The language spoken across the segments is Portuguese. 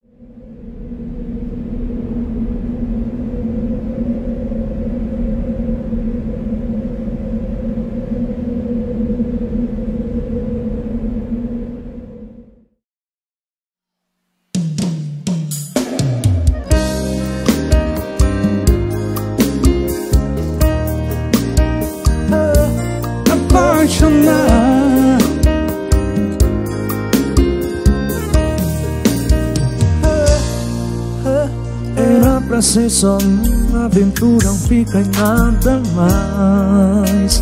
Apaixonar. Era pra ser só uma aventura, não fica em nada mais.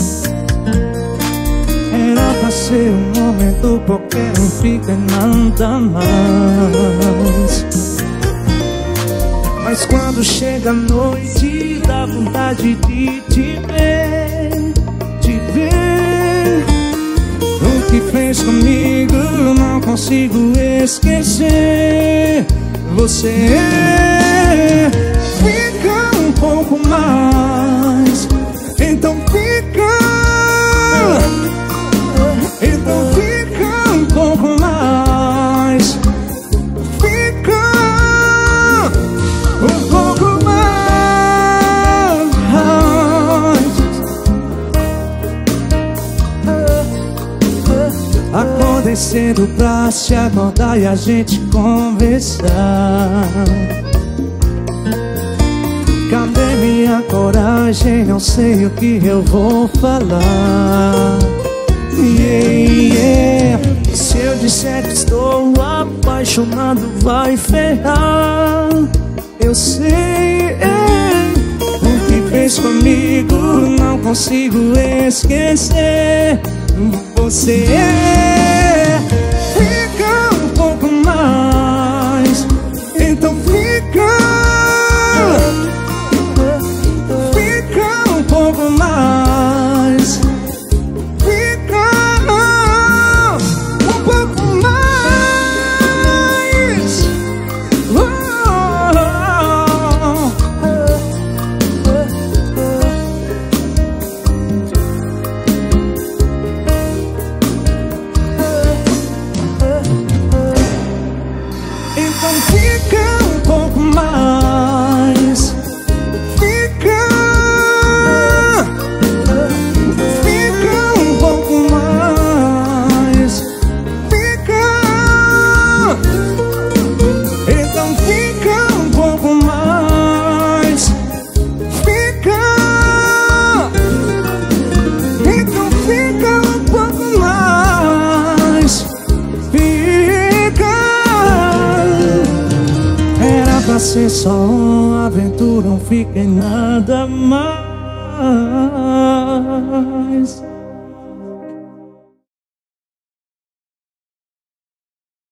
Era pra ser um momento qualquer, não fica em nada mais. Mas quando chega a noite, dá vontade de te ver, te ver. O que fez comigo, não consigo esquecer. Você fica um pouco mais, então fica. Então fica um pouco mais, fica um pouco mais. Acordei cedo pra se acordar e a gente conversar. Cadê minha coragem? Não sei o que eu vou falar. Se eu disser que estou apaixonado, vai ferrar. Eu sei o que fez comigo, não consigo esquecer. Você fica um pouco mais, então fica. Fica um pouco mais, fica um pouco mais. Então fica um pouco mais, fica um pouco mais, fica. Então fica um pouco mais, fica. Então fica um pouco mais, fica. Era pra ser só uma aventura, não fica em nada mais.